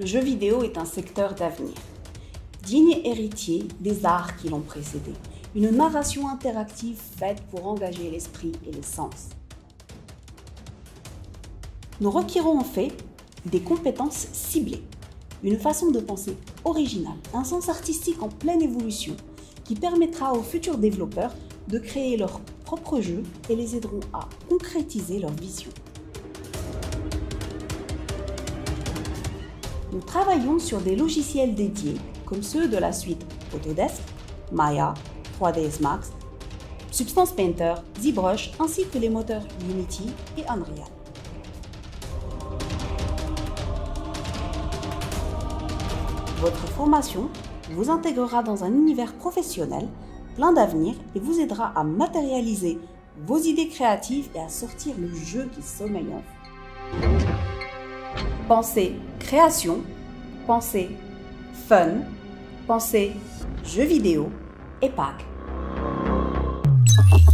le jeu vidéo est un secteur d'avenir, digne héritier des arts qui l'ont précédé. Une narration interactive faite pour engager l'esprit et les sens. Nous requérons en fait des compétences ciblées, une façon de penser originale, un sens artistique en pleine évolution qui permettra aux futurs développeurs de créer leurs propres jeux et les aideront à concrétiser leur vision. Nous travaillons sur des logiciels dédiés comme ceux de la suite Autodesk, Maya, 3ds Max, Substance Painter, ZBrush ainsi que les moteurs Unity et Unreal. Votre formation vous intégrera dans un univers professionnel plein d'avenir et vous aidera à matérialiser vos idées créatives et à sortir le jeu qui sommeille en vous. Pensez création, pensez fun, pensez jeux vidéo et PAG.